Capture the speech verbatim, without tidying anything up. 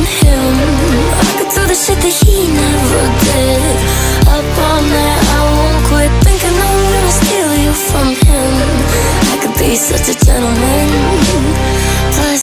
him. I could do the shit that he never did. Up all night, I won't quit, thinking I'm gonna steal you from him. I could be such a gentleman.